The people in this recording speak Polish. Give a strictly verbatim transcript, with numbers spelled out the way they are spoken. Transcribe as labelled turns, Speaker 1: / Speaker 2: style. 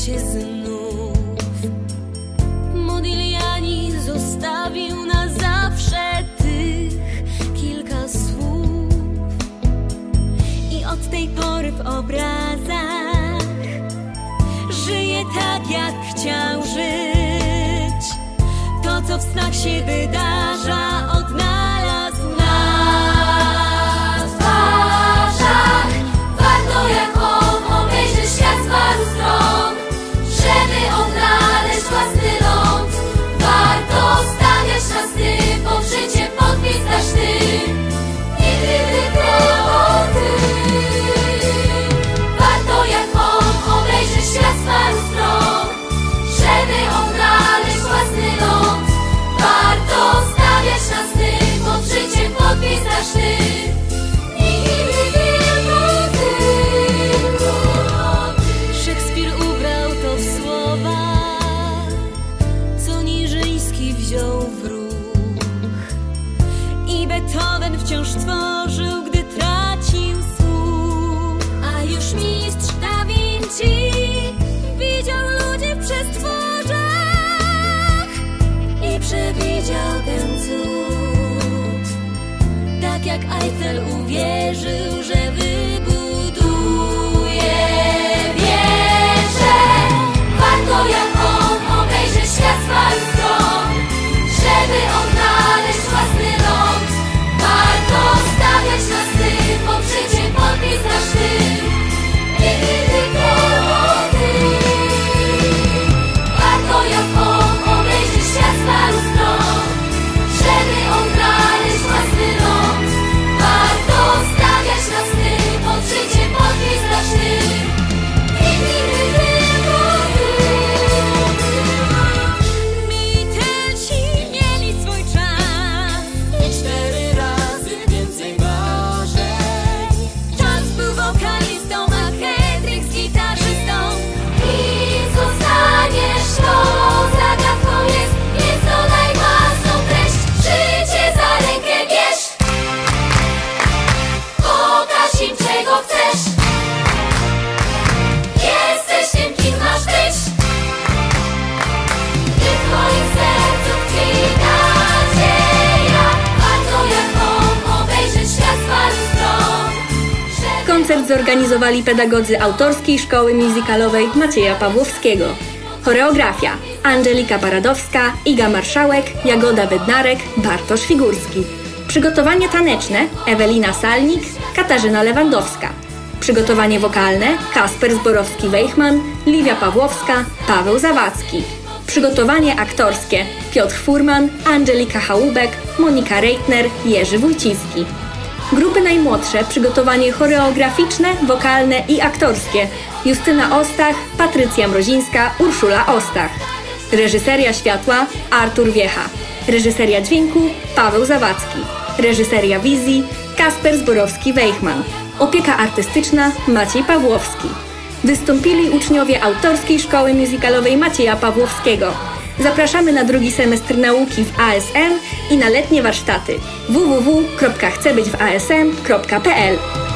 Speaker 1: się znów. Modigliani zostawił na zawsze tych kilka słów i od tej pory w obrazach żyje tak, jak chciał żyć. To, co w snach się wydarza, odnalazł na twarzach. Warto jak on obejrzeć świat z paru stron, żeby odnaleźć własny ląd. Warto stawiać na sny, pod życiem podpis dasz ty. Nigdy tylko ty. Warto jak on obejrzeć świat z paru stron, żeby odnaleźć własny ląd. Warto stawiać na sny, pod życiem podpis dasz ty. Nigdy tylko ty. Szekspir ubrał to w słowa, co Niżyński wziął w ruch, i Beethoven wciąż tworzył, gdy tracił słuch. A już mistrz Da Vinci widział ludzi w przestworzach i przewidział ten cud. Tak jak Eiffel uwierzył, że wybuduje wieżę. Warto jak on obejrzeć świat z paru stron, żeby odnaleźć własny ląd. Warto stawiać na sny, pod życiem podpis dasz ty. Nigdy tylko ty. Warto jak on obejrzeć świat z paru stron, żeby odnaleźć własny ląd. Warto stawiać na sny, pod życiem podpis dasz ty. Nigdy tylko ty. Beatlesi mieli swój czas i cztery razy więcej marzeń. Czas był wokalistą, a Hendrix gitarzystą. Kim zostaniesz, to zagadką jest, więc dodaj własną treść. Życie za rękę bierz, pokaż im czego chcesz. Jesteś tym, kim masz być, i w twoim sercu tkwi nadzieja. Warto jak on obejrzeć świat z paru stron, żeby...
Speaker 2: Koncert zorganizowali pedagodzy Autorskiej Szkoły Musicalowej Macieja Pawłowskiego. Choreografia: Angelika Paradowska, Iga Marszałek, Jagoda Bednarek, Bartosz Figurski. Przygotowanie taneczne: Ewelina Salnik, Katarzyna Lewandowska. Przygotowanie wokalne: Kasper Zborowski-Wejchman, Liwia Pawłowska, Paweł Zawadzki. Przygotowanie aktorskie: Piotr Furman, Angelika Chałubek, Monika Reitner, Jerzy Wójciński. Grupy najmłodsze: przygotowanie choreograficzne, wokalne i aktorskie: Justyna Ostach, Patrycja Mrozińska, Urszula Ostach. Reżyseria światła: Artur Wiecha. Reżyseria dźwięku: Paweł Zawadzki. Reżyseria wizji: Kasper Zborowski-Wejchman. Opieka artystyczna: Maciej Pawłowski. Wystąpili uczniowie Autorskiej Szkoły Musicalowej Macieja Pawłowskiego. Zapraszamy na drugi semestr nauki w A S M i na letnie warsztaty w w w kropka chcę być w a s m kropka p l.